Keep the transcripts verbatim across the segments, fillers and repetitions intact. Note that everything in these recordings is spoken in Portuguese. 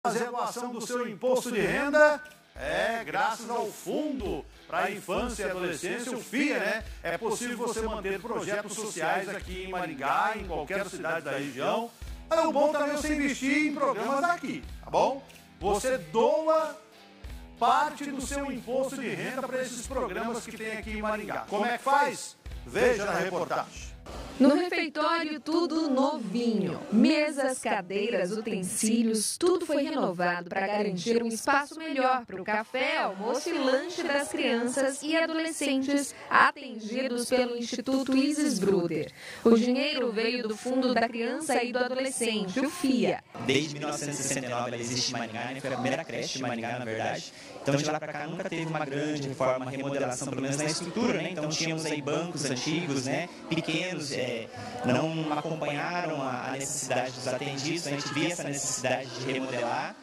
fazer a doação do seu imposto de renda, é, graças ao Fundo para a Infância e Adolescência, o FIA, né? É possível você manter projetos sociais aqui em Maringá, em qualquer cidade da região. Mas é bom também você investir em programas aqui, tá bom? Você doa parte do seu imposto de renda para esses programas que tem aqui em Maringá. Como é que faz? Veja na reportagem. No refeitório, tudo novinho. Mesas, cadeiras, utensílios, tudo foi renovado para garantir um espaço melhor para o café, almoço e lanche das crianças e adolescentes atendidos pelo Instituto Isis Bruder. O dinheiro veio do Fundo da Criança e do Adolescente, o FIA. Desde mil novecentos e sessenta e nove ela existe em Maringá, né? Foi a primeira creche de Maringá, na verdade. Então, de lá para cá, nunca teve uma grande reforma, uma remodelação, pelo menos na estrutura, né? Então, tínhamos aí bancos antigos, né? Pequenos, é, não acompanharam a necessidade dos atendidos, a gente via essa necessidade de remodelar.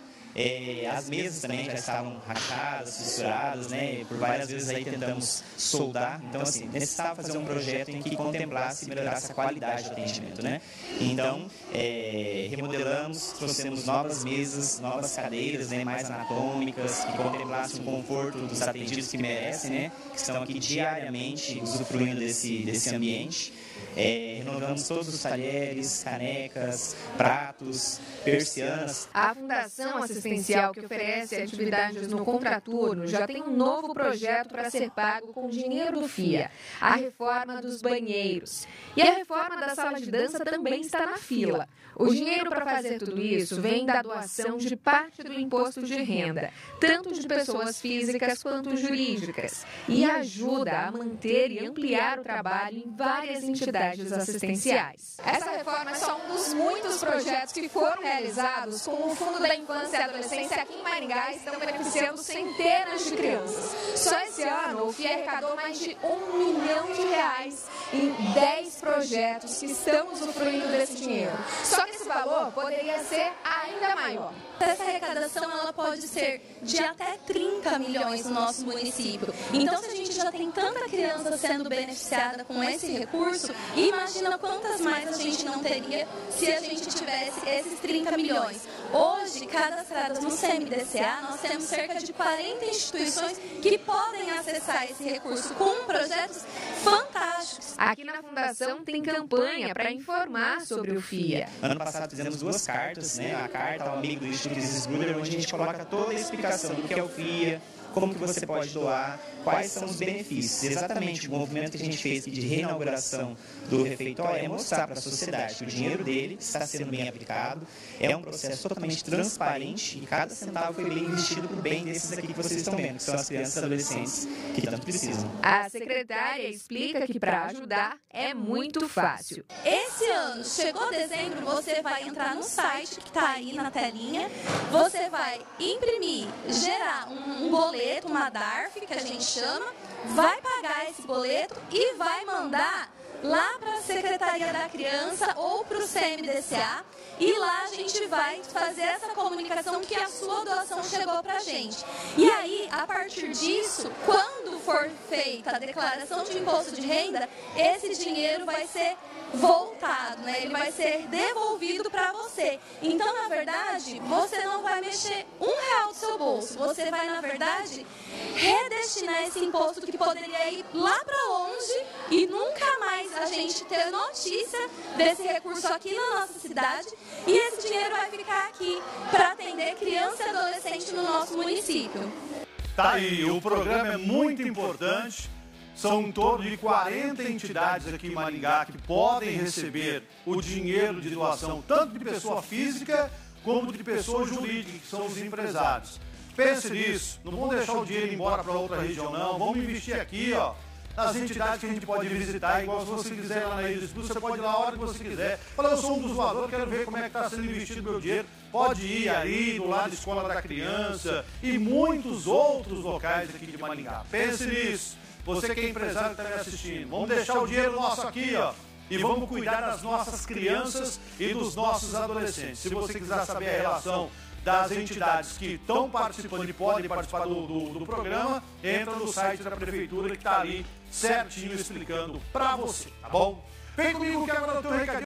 É, as mesas também já estavam rachadas, fissuradas, né? Por várias vezes aí tentamos soldar. Então, assim, necessitava fazer um projeto em que contemplasse e melhorasse a qualidade do atendimento, né? Então, é, remodelamos, trouxemos novas mesas, novas cadeiras, né? Mais anatômicas, que contemplassem o conforto dos atendidos que merecem, né? Que estão aqui diariamente usufruindo desse, desse ambiente. É, renovamos todos os talheres, canecas, pratos, persianas. A Fundação Assistencial, que oferece atividades no contraturno, já tem um novo projeto para ser pago com dinheiro do FIA, a reforma dos banheiros. E a reforma da sala de dança também está na fila. O dinheiro para fazer tudo isso vem da doação de parte do imposto de renda, tanto de pessoas físicas quanto jurídicas, e ajuda a manter e ampliar o trabalho em várias entidades assistenciais. Essa reforma é só um dos muitos projetos que foram realizados com o Fundo da Infância e Adolescência aqui em Maringá e estão beneficiando centenas de crianças. Só esse ano, o FIA arrecadou mais de um milhão de reais em dez projetos que estão usufruindo desse dinheiro. Só que esse valor poderia ser ainda maior. Essa arrecadação ela pode ser de até trinta milhões no nosso município. Então, se a gente já tem tanta criança sendo beneficiada com esse recurso, imagina quantas mais a gente não teria se a gente tivesse esses trinta milhões. Hoje, cadastradas no C M D C A, nós temos cerca de quarenta instituições que podem acessar esse recurso com projetos fantásticos. Aqui na Fundação tem campanha para informar sobre o FIA. Ano passado fizemos duas cartas, né? A carta ao amigo do Instituto Isis Bruder, onde a gente coloca toda a explicação do que é o FIA, como que você pode doar, quais são os benefícios. Exatamente o movimento que a gente fez de reinauguração do refeitório é mostrar para a sociedade que o dinheiro dele está sendo bem aplicado, é um processo totalmente transparente e cada centavo foi bem investido para o bem desses aqui que vocês estão vendo, que são as crianças e adolescentes que tanto precisam. A secretária explica que para ajudar é muito fácil. Esse ano, chegou dezembro, você vai entrar no site que está aí na telinha, você vai imprimir, gerar um, um boleto, uma D A R F, que a gente chama, vai pagar esse boleto e vai mandar lá para a Secretaria da Criança ou para o C M D C A e lá a gente vai fazer essa comunicação que a sua doação chegou para a gente. E aí, a partir disso, quando for feita a declaração de imposto de renda, esse dinheiro vai ser voltado, né? Ele vai ser devolvido para você. Então, na verdade, você não vai mexer um real do seu bolso. Você vai, na verdade, redestinar esse imposto que poderia ir lá para longe e nunca mais a gente ter notícia desse recurso aqui na nossa cidade. E esse dinheiro vai ficar aqui para atender criança e adolescente no nosso município. Tá aí, o programa é muito importante. São em torno de quarenta entidades aqui em Maringá que podem receber o dinheiro de doação, tanto de pessoa física como de pessoa jurídica, que são os empresários. Pense nisso, não vamos deixar o dinheiro ir embora para outra região, não. Vamos investir aqui, ó, nas entidades que a gente pode visitar, igual se você quiser lá na Isis Bruder, você pode ir lá a hora que você quiser. Fala, eu sou um dos doadores, quero ver como é que está sendo investido o meu dinheiro. Pode ir aí, do lado da Escola da Criança e muitos outros locais aqui de Maringá. Pense nisso. Você que é empresário que está me assistindo, vamos deixar o dinheiro nosso aqui, ó, e vamos cuidar das nossas crianças e dos nossos adolescentes. Se você quiser saber a relação das entidades que estão participando e podem participar do, do, do programa, entra no site da Prefeitura que está ali certinho explicando para você, tá bom? Vem comigo que agora eu tenho um recadinho.